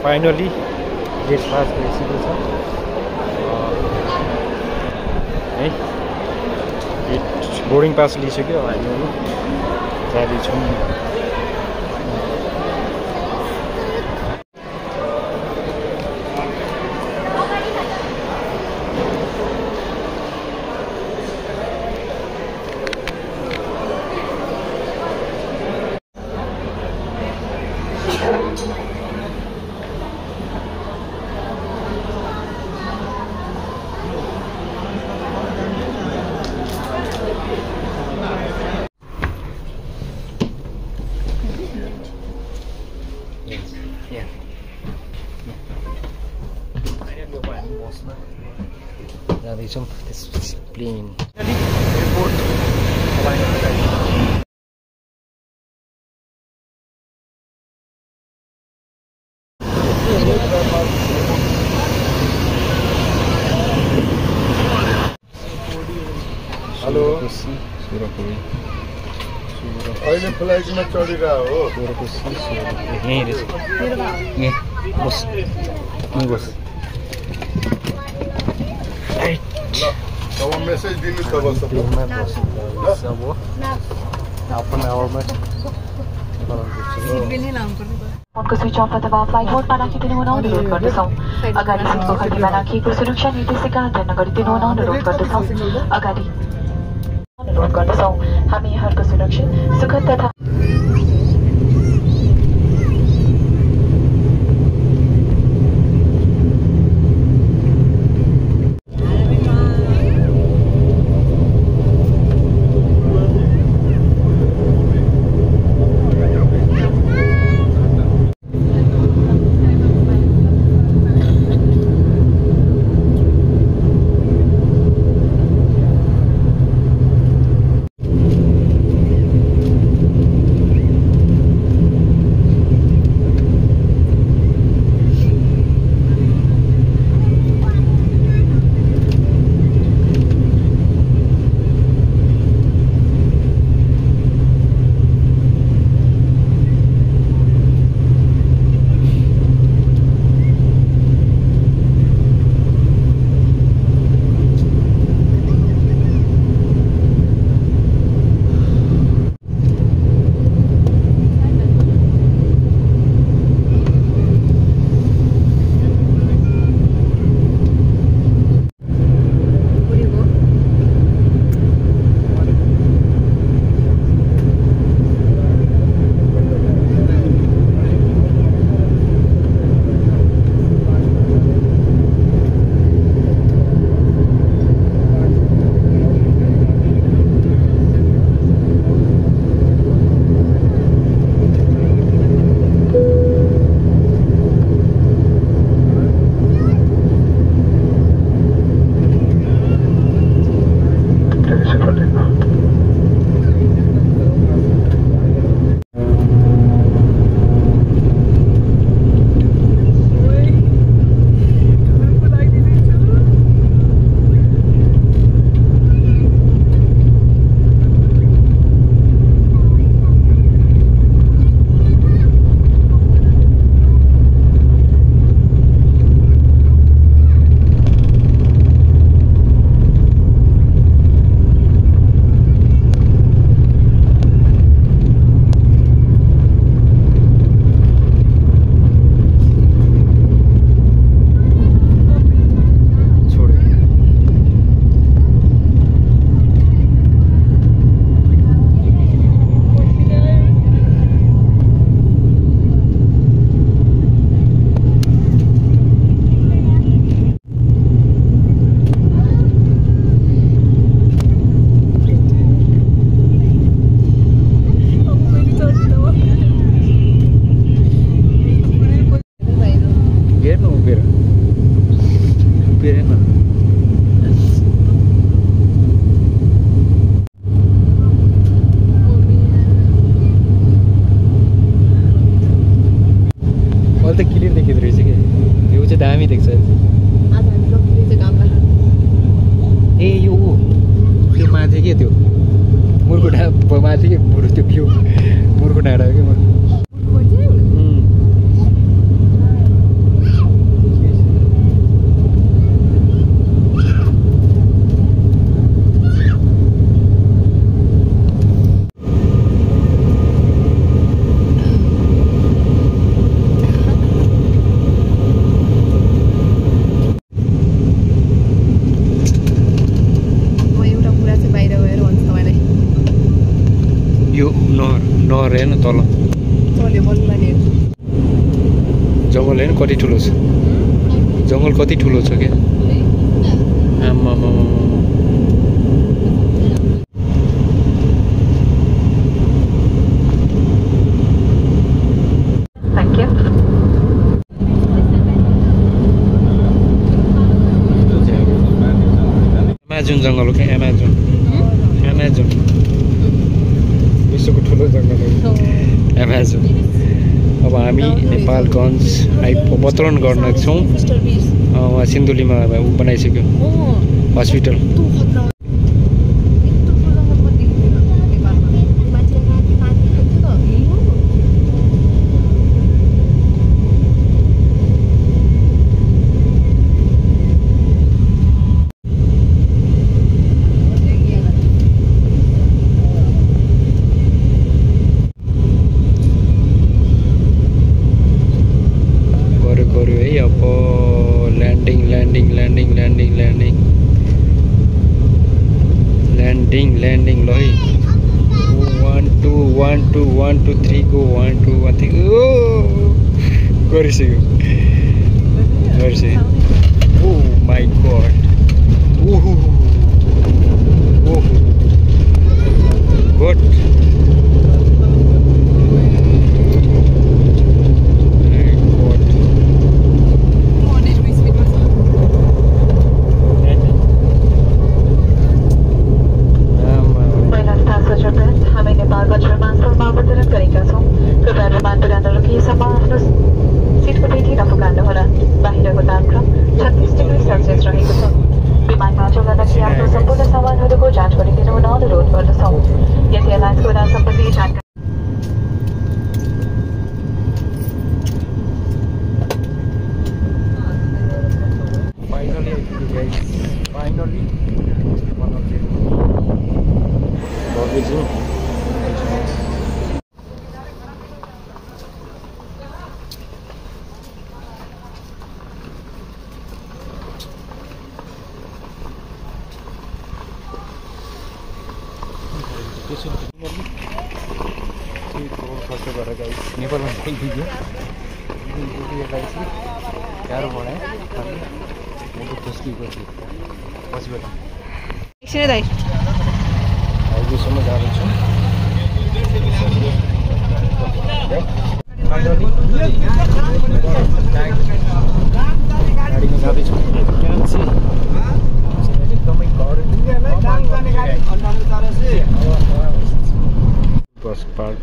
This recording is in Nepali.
फाइनली गेट पास भइसकेको छ है। गेट बोर्डिङ पास लिइसक्यो हामीहरू जाँदैछौँ। जाँदैछौँ त्यसपछि प्लेन एयरपोर्ट। हेलो अहिले फ्लाइटमा चढिरहेको हो। यहीँ रहेछ बस बस अब मेसेज दिनु त बस फोनको स्विच अफ अथवा फ्लाइट मोडमा राखिदिनु हुन अनुरोध गर्दछौँ। अगाडि सिटको खटिमा राखिएको सुरक्षा निर्देशिका अध्ययन गरिदिनु हुन अनुरोध गर्दछौँ। हामी यहाँहरूको सुरक्षित सुखद तथा माथि के बुढो त्यो भ्यू मुरको डाँडा के यो नहर हेर्न तल जङ्गल हेर्न कति ठुलो छ जङ्गल कति ठुलो छ क्या आमामा Thank you. एमाजोन जङ्गल हो क्या एमाजोन विश्वको ठुलो जङ्गल हो एमाजोन अब हामी नेपालगञ्ज अवतरण गर्न छौँ उहाँ सिन्धुलीमा बनाइसक्यो हस्पिटल गऱ्यो है अब ल्यान्डिङ ल है 1 2 3 गो 1 2 1 3 गरिसक्यो ओ माई गॉड ओहो गुड नेपालमा देखियो गाह्रो बनाएँ म त फस्किएको थिएँ पछिबाट हाइवेसम्म जाँदैछु गाडीमा जाँदैछु एकदमै बस पार्क